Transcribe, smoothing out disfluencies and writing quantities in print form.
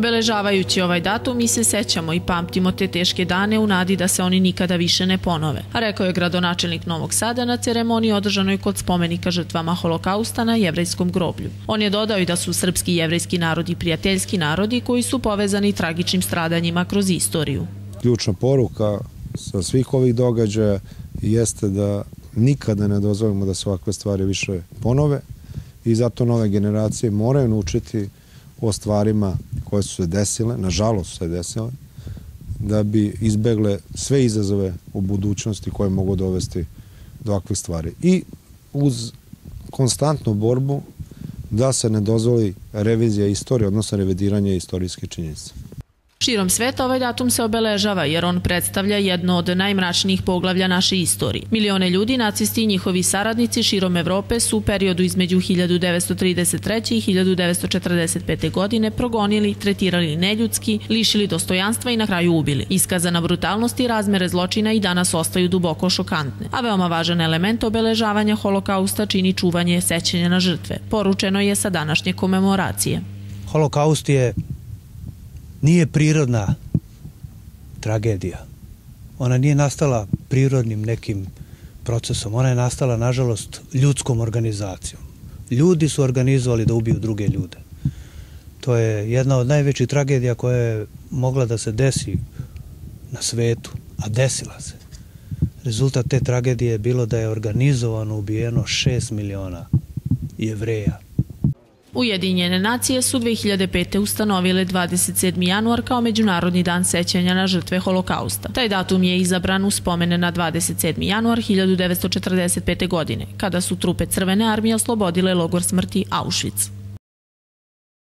Obeležavajući ovaj datum mi se sećamo i pamtimo te teške dane u nadi da se oni nikada više ne ponove, a rekao je gradonačelnik Novog Sada na ceremoniji održanoj kod spomenika žrtvama Holokausta na Jevrejskom groblju. On je dodao i da su srpski i jevrejski narodi prijateljski narodi koji su povezani tragičnim stradanjima kroz istoriju. Ključna poruka sa svih ovih događaja jeste da nikada ne dozvolimo da se ovakve stvari više ponove i zato nove generacije moraju naučiti o stvarima koje su se desile, nažalost su se desile, da bi izbegle sve izazove u budućnosti koje mogu dovesti do ovakvih stvari. I uz konstantnu borbu da se ne dozvoli revizija istorije, odnosno revidiranje istorijske činjenice. Širom sveta ovaj datum se obeležava jer on predstavlja jedno od najmračnijih poglavlja naše istorije. Milione ljudi, nacisti i njihovi saradnici širom Evrope su u periodu između 1933. i 1945. godine progonili, tretirali neljudski, lišili dostojanstva i na kraju ubili. Iskazana brutalnost i razmere zločina i danas ostaju duboko šokantne. A veoma važan element obeležavanja Holokausta čini čuvanje sećanja na žrtve. Poručeno je sa današnje komemoracije. Holokaust nije prirodna tragedija. Ona nije nastala prirodnim nekim procesom. Ona je nastala, nažalost, ljudskom organizacijom. Ljudi su organizovali da ubiju druge ljude. To je jedna od najvećih tragedija koja je mogla da se desi na svetu, a desila se. Rezultat te tragedije je bilo da je organizovano ubijeno 6 miliona Jevreja. Ujedinjene nacije su 2005. ustanovile 27. januar kao Međunarodni dan sećanja na žrtve Holokausta. Taj datum je izabran u spomene na 27. januar 1945. godine, kada su trupe Crvene armije oslobodile logor smrti Auschwitz.